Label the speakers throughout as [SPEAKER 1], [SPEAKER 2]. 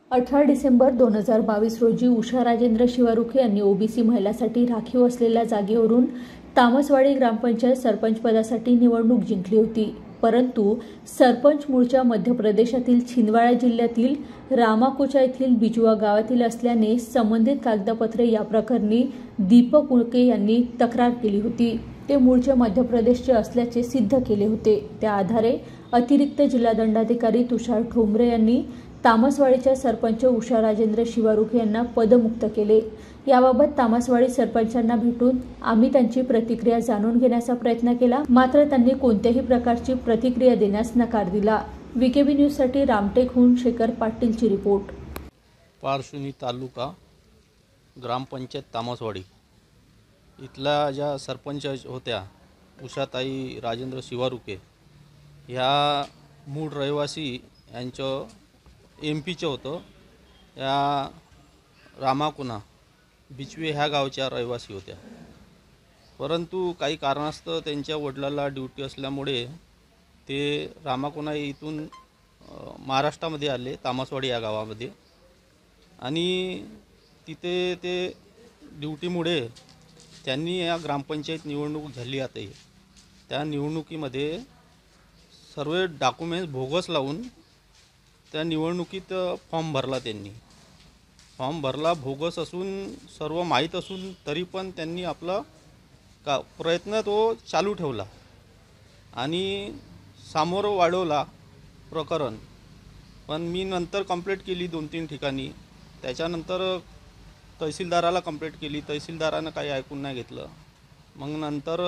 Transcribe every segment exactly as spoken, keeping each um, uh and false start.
[SPEAKER 1] अठरा डिसेंबर दोन हजार बावीस रोजी उषा राजेंद्र शिवारुखे यांनी ओबीसी महिलांसाठी राखीव असलेल्या जागेवरून तामसवाडी ग्रामपंचायत सरपंच पदासाठी निवडणूक जिंकली होती। परंतु सरपंच मूळच्या मध्य प्रदेशातील छिंदवाडा जिल्ह्यातील रामाकोचा येथील बिजुआ गावातील असल्याने संबंधित कागदपत्रे या प्रकरणी दीपक उळके यांनी तक्रार केली होती। ते मूळचे मध्य प्रदेशचे असल्याचे सिद्ध केले होते। त्या आधारे अतिरिक्त जिल्हा दंडाधिकारी तुषार ठोंबरे यांनी तामसवाडीच्या सरपंच उषा राजेंद्र शिवारुखे यांना पदमुक्त केले। याबाबत तामसवाडी सरपंचांना भेटून आम्ही त्यांची प्रतिक्रिया जाणून घेण्याचा प्रयत्न केला, मात्र त्यांनी कोणत्याही प्रकारची प्रतिक्रिया देण्यास नकार दिला। वीकेबी न्यूजसाठी रामटेकहून शेखर पाटीलची रिपोर्ट।
[SPEAKER 2] पारसुनी तालुका ग्रामपंचायत तामसवाडी इथल्या ज्या सरपंच होत्या उषाताई राजेंद्र शिवारुखे ह्या मूळ रहिवासी यांचं एम पीचं होतं। या रामाकुना बिचवे ह्या गावच्या रहिवासी होत्या, परंतु काही कारणास्तव त्यांच्या वडिलांना ड्यूटी असल्यामुळे ते रामाकुना इथून महाराष्ट्रामध्ये आले, तामसवाडी या गावामध्ये, आणि तिथे ते ड्यूटीमुळे त्यांनी या ग्रामपंचायत निवडणूक झाली आता त्या निवडणुकीमध्ये सर्व डॉक्युमेंट्स बोगस लावून त्या निवडणुकीत फॉर्म भरला। त्यांनी फॉर्म भरला बोगस असून सर्व माहीत असून तरी पण त्यांनी आपला का प्रयत्न तो चालू ठेवला आणि सामोर वाढवला प्रकरण। पण मी नंतर कंप्लेंट केली दोन तीन ठिकाणी, त्याच्यानंतर तहसीलदाराला कंप्लेंट केली, तहसीलदारानं काही ऐकून नाही घेतलं। मग नंतर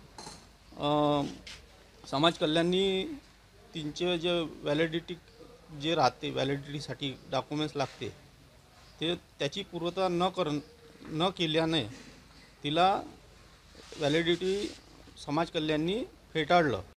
[SPEAKER 2] समाज कल्याणनी तीनचे जे व्हॅलिडिटी जे राहते व्हॅलिडिटीसाठी डॉक्युमेंट्स लागते ते त्याची पूर्तता न कर न केल्याने तिला व्हॅलिडिटी समाज कल्याणनी फेटाळलं।